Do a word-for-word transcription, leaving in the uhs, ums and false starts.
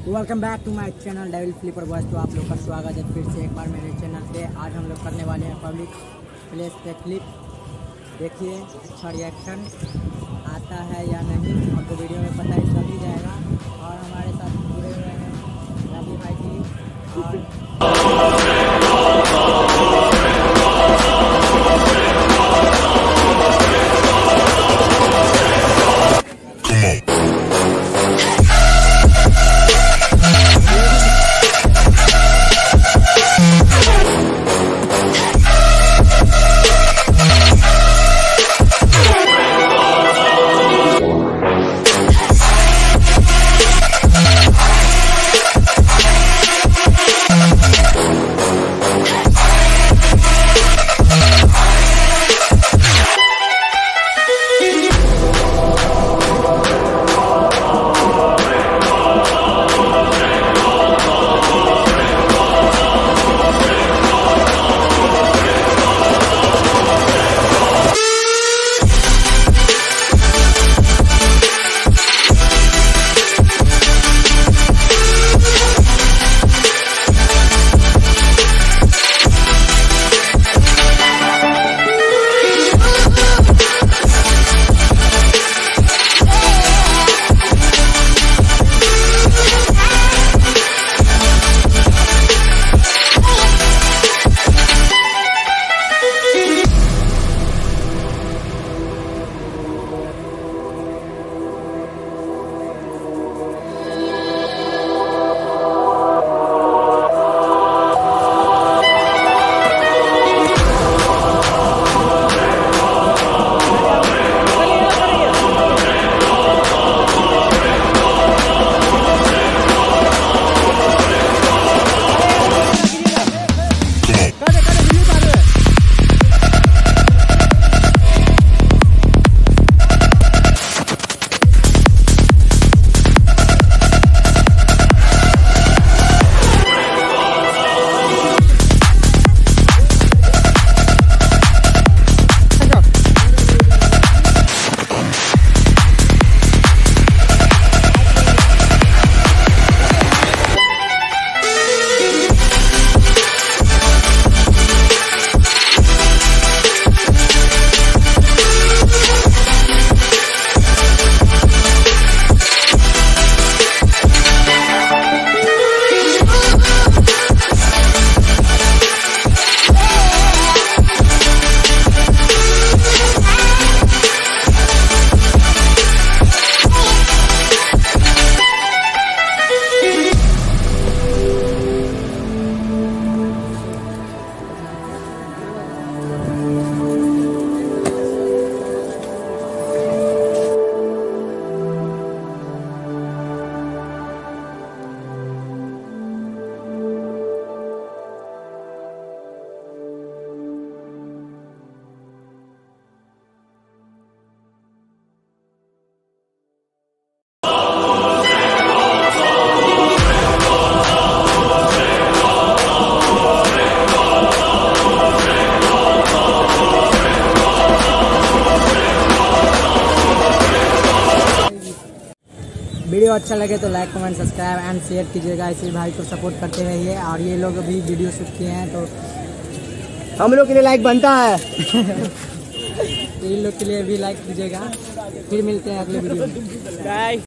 Welcome back to my channel devil flipper boys. तो आप लोग का स्वागत है फिर से एक बार मेरे चैनल पे। आज हम लोग करने वाले हैं पब्लिक प्लेस पे क्लिप। देखिए अच्छा रिएक्शन आता है या नहीं हमको वीडियो में पता ही चल ही जाएगा। और हमारे साथ जुड़े हुए हैं रवि भाई जी और वीडियो अच्छा लगे तो like comment subscribe and share कीजिएगा। इसी भाई को सपोर्ट करते रहिए। और ये लोग भी वीडियो शूट किए हैं तो हम लोग के लिए लाइक बनता है। इन लोग के लिए भी लाइक कीजिएगा। फिर मिलते हैं अगले वीडियो में।